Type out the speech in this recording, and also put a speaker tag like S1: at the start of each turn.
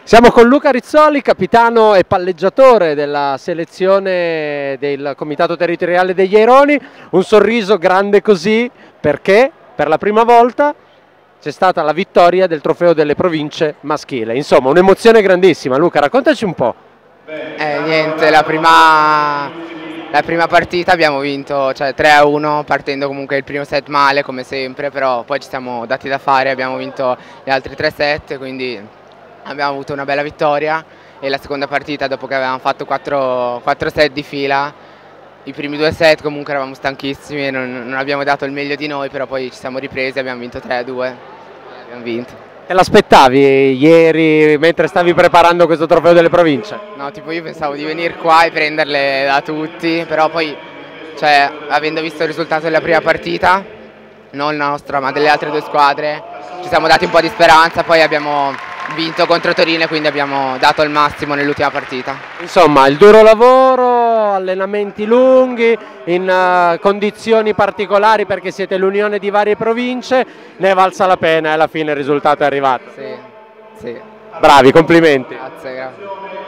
S1: Siamo con Luca Rizzoli, capitano e palleggiatore della selezione del Comitato Territoriale degli Aironi. Un sorriso grande così perché per la prima volta c'è stata la vittoria del trofeo delle province maschile. Insomma, un'emozione grandissima. Luca, raccontaci un po'.
S2: Niente, la prima partita abbiamo vinto, cioè 3-1, partendo comunque il primo set male come sempre, però poi ci siamo dati da fare, abbiamo vinto gli altri 3 set, quindi abbiamo avuto una bella vittoria. E la seconda partita, dopo che avevamo fatto 4 set di fila, i primi 2 set comunque eravamo stanchissimi e non abbiamo dato il meglio di noi, però poi ci siamo ripresi, abbiamo vinto 3-2 e abbiamo vinto.
S1: Te l'aspettavi ieri mentre stavi preparando questo trofeo delle province?
S2: No, tipo io pensavo di venire qua e prenderle da tutti, però poi, cioè, avendo visto il risultato della prima partita, non la nostra ma delle altre 2 squadre, ci siamo dati un po' di speranza, poi abbiamo vinto contro Torino e quindi abbiamo dato il massimo nell'ultima partita.
S1: Insomma, il duro lavoro, allenamenti lunghi, in condizioni particolari perché siete l'unione di varie province, ne è valsa la pena e alla fine il risultato è arrivato.
S2: Sì, sì.
S1: Bravi, complimenti.
S2: Grazie, grazie.